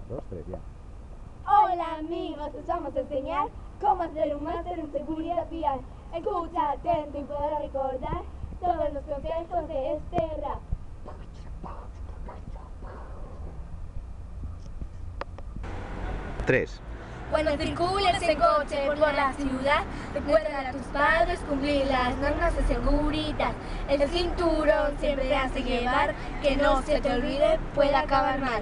2, 3, ya. Hola amigos, os vamos a enseñar cómo hacer un máster en seguridad vial. Escucha atento y podrás recordar todos los consejos de este rap. 3. Cuando circules en coche por la ciudad, recuerda a tus padres cumplir las normas de seguridad. El cinturón siempre has de llevar, que no se te olvide, puede acabar mal.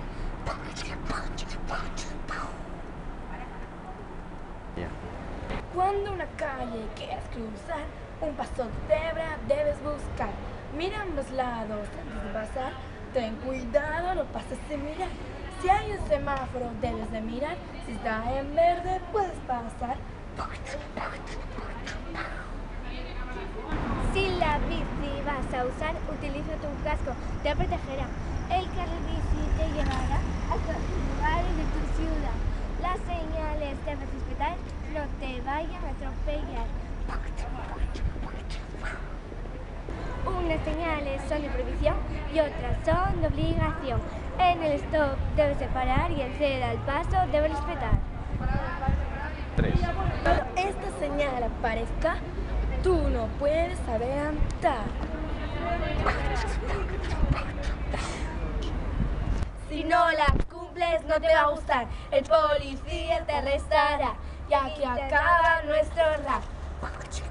Ya. Cuando una calle quieras cruzar, un paso de cebra debes buscar. Mira ambos lados antes de pasar, ten cuidado, no pases sin mirar. Si hay un semáforo debes de mirar, si está en verde puedes pasar. Si la bici vas a usar, utiliza tu casco, te protegerá. El carril bici te llevará a todos los lugares de tu ciudad. Las señales debes respetar, no te vayan a atropellar. Unas señales son de prohibición y otras son de obligación. En el stop debes de parar y el ceder al paso debes respetar. 3. Cuando esta señal aparezca, tú no puedes adelantar. Si no la cumples no te va a gustar, el policía te arrestará y aquí acaba nuestro rap.